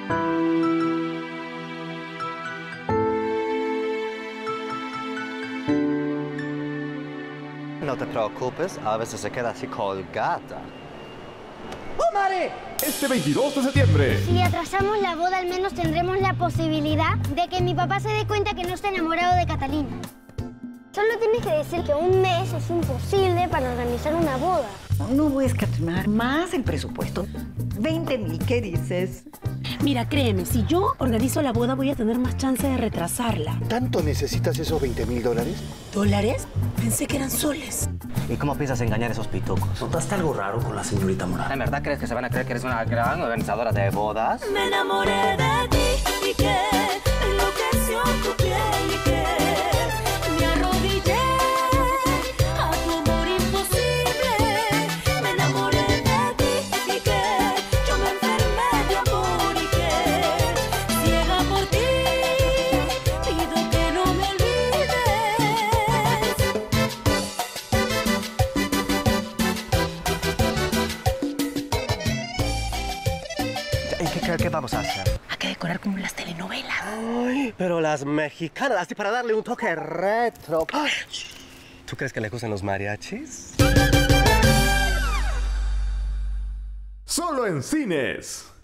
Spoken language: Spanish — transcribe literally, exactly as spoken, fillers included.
No te preocupes, a veces se queda así colgada. ¡Oh, Mare! Este veintidós de septiembre. Si atrasamos la boda, al menos tendremos la posibilidad de que mi papá se dé cuenta que no está enamorado de Catalina. Solo tienes que decir que un mes es imposible para organizar una boda. No voy a escatimar más el presupuesto. veinte mil, ¿qué dices? Mira, créeme, si yo organizo la boda voy a tener más chance de retrasarla. ¿Tanto necesitas esos veinte mil dólares? ¿Dólares? Pensé que eran soles. ¿Y cómo piensas engañar a esos pitucos? ¿Notaste algo raro con la señorita Morán? ¿En verdad crees que se van a creer que eres una gran organizadora de bodas? Me enamoré de ti y que enloqueció tu piel y que me arrodillé a tu amor imposible. Me enamoré de ti y que yo me enfermé de amor y que ciega por ti pido que no me olvides. ¿Y qué, qué vamos a hacer? Hay que decorar como en las telenovelas. Ay, pero las mexicanas, así para darle un toque retro. Ay. ¿Tú crees que le gustan los mariachis? Solo en cines.